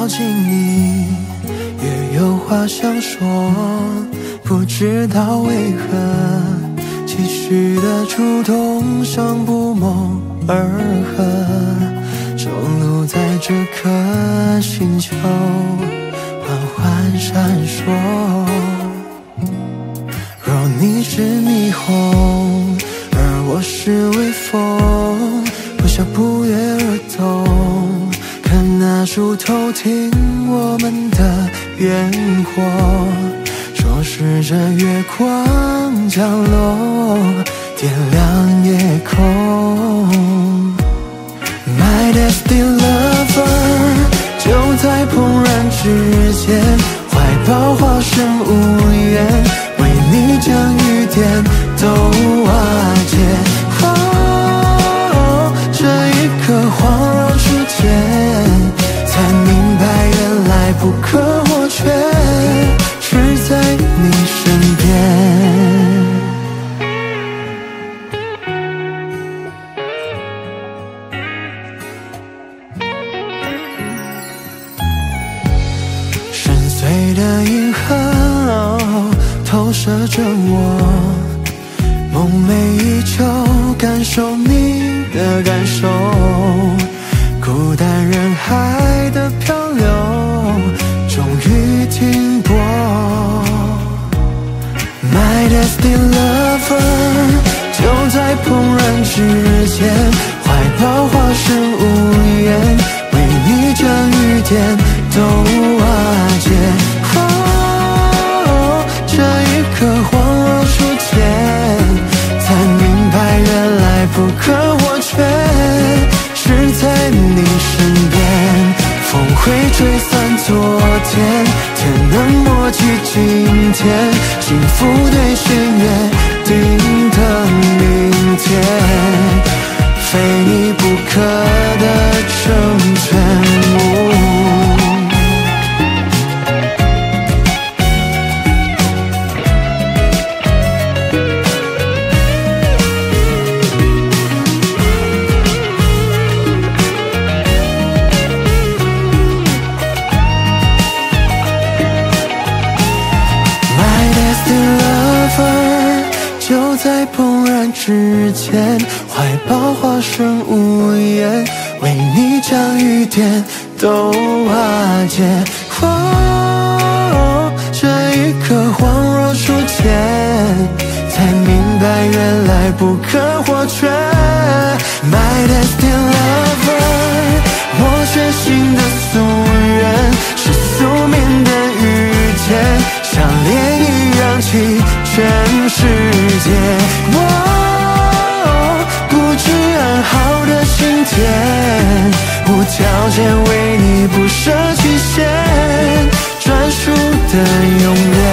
靠近你，越有话想说，不知道为何期许的触动像不谋而合，中路在这颗星球缓缓闪烁。若你是霓虹，而我是微风，不笑不约而同，看那树头听我们的烟火，说是这月光降落，点亮夜空。My destiny lover， 就在怦然之间，怀抱化身无言，为你将雨点都瓦解。这一刻恍若初见，才明白原来不可或缺，是在你身边。深邃的银河投射着我，梦寐以求感受你的感受，孤单人海的漂流终于停泊。 My destiny lover， 就在怦然之间，怀抱化身无言，为你将雨点都瓦解。这一刻恍若初见，才明白原来不可或缺，是在你身边。风会吹散昨天，天能默契今天，幸福对心约定的明天，非你不可的成全。就在怦然之间，怀抱化身无言，为你将雨点都瓦解。这一刻恍若初见，才明白原来不可或缺。My destiny lover， 我决心的夙愿，是宿命的遇见，像涟漪扬起全世界。不知安好的心田，无条件为你不设期限，专属的永远。